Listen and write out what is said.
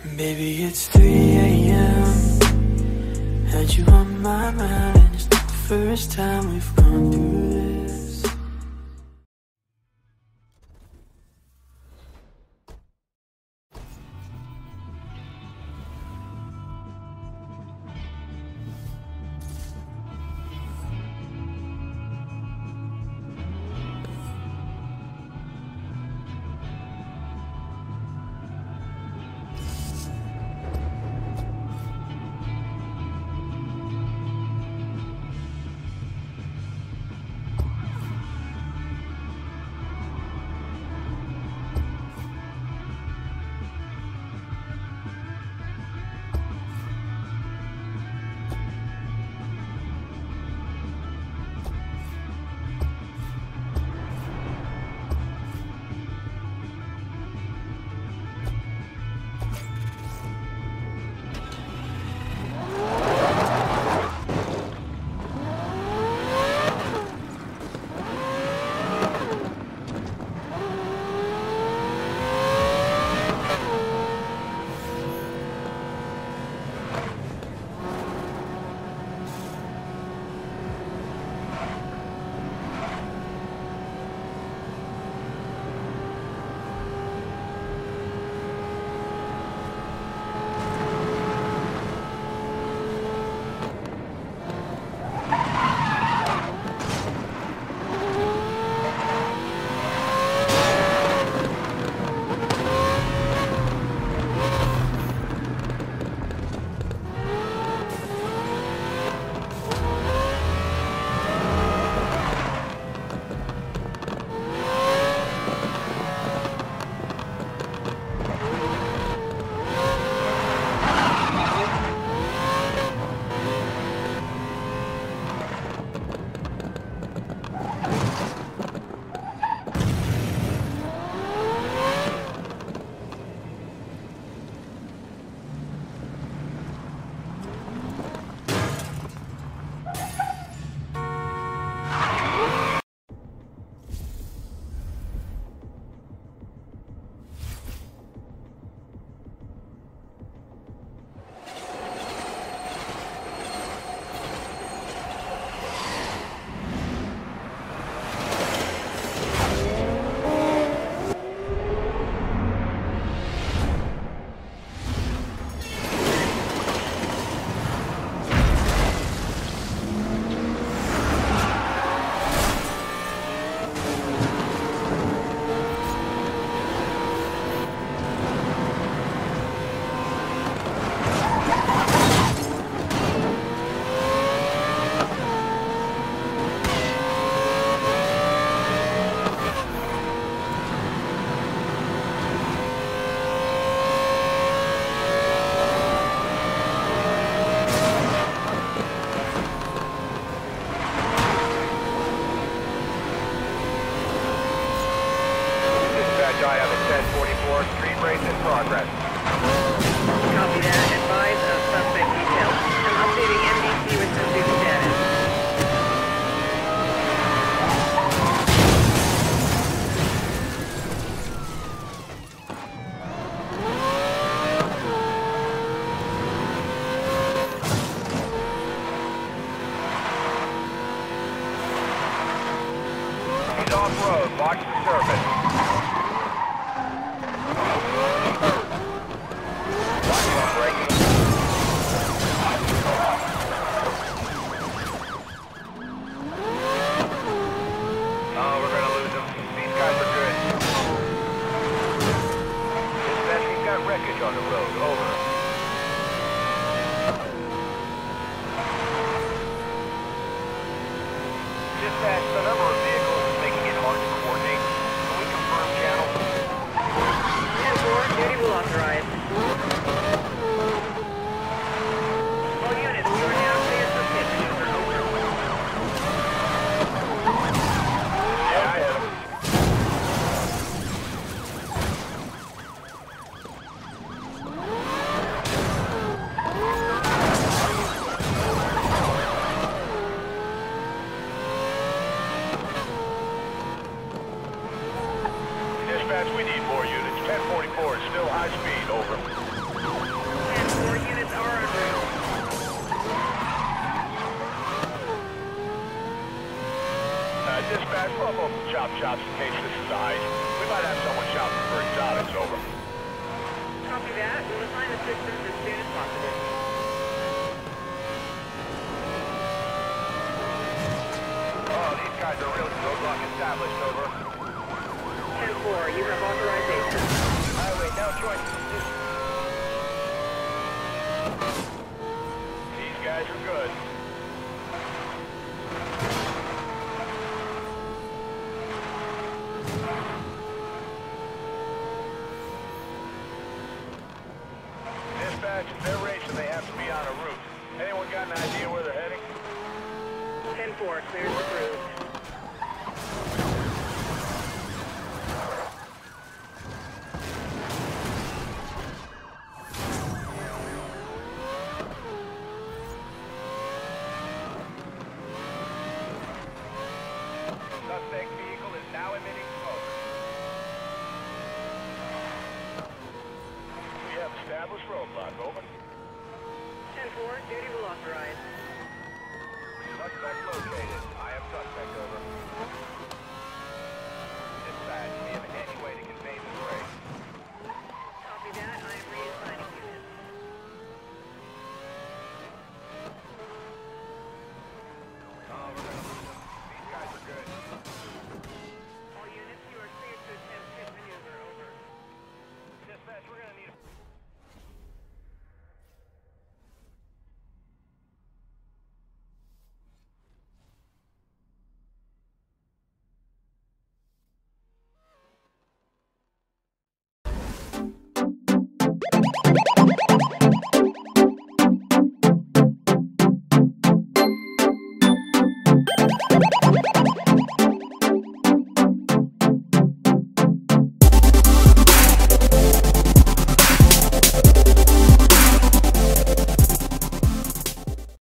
Baby, it's 3 a.m. Had you on my mind, and it's not the first time we've gone through this. I have a 1044 street race in progress. Copy that. Advise of suspect details. I'm updating MDC with pursuit status. He's off-road. Watch the surface. Wreckage on the road, over. Dispatch, the number of vehicles is making it hard to coordinate. Can we confirm channel? 10-4, duty will authorize. All units, you are now clear for pit maneuver, over. Yeah, I hit him. chop chops in case this is a heist. We might have someone shopping for exotics, over. Copy that. We'll assign the systems as soon as possible. Oh, these guys are really roadblock established, over. 10-4, you have authorization. Highway, no choice. These guys are good. Dispatch, if they're racing, they have to be on a route. Anyone got an idea where they're heading? 10-4, clears approved. Suspect vehicle is now emitting smoke. We have established roadblock, over. 10-4, duty will authorize. Suspect located. I have suspect, over. Dispatch, do you have any way to convey this race? Copy that.